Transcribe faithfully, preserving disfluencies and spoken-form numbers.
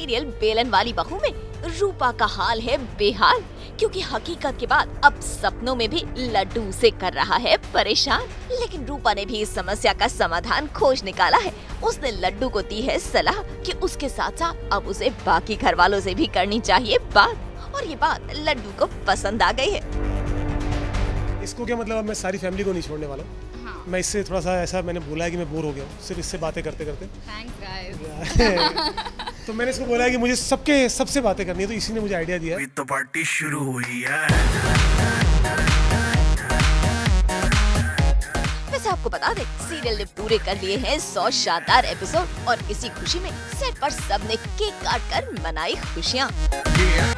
Serial बेलन वाली बहू में रूपा का हाल है बेहाल, क्योंकि हकीकत के बाद अब सपनों में भी लड्डू उसे कर रहा है परेशान। लेकिन रूपा ने भी इस समस्या का समाधान खोज निकाला है। उसने लड्डू को दी है सलाह कि उसके साथ साथ अब उसे बाकी घर वालों से भी करनी चाहिए बात, और ये बात लड्डू को पसंद आ गई है। इसको क्या मतलब, अब मैं सारी फैमिली को नहीं छोड़ने वाला हूँ। हाँ। मैं इससे थोड़ा सा ऐसा मैंने बोला है कि मैं बोर हो गया हूँ सिर्फ इससे बातें करते करते। Thanks, guys. तो मैंने इसको बोला है कि मुझे सबके सबसे बातें करनी है, तो इसी ने मुझे आइडिया दिया है। तो पार्टी शुरू हुई है। वैसे आपको बता दें, सीरियल ने पूरे कर लिए हैं सौ शानदार एपिसोड, और इसी खुशी में सेट पर सबने केक काट कर मनाई खुशियाँ। Yeah.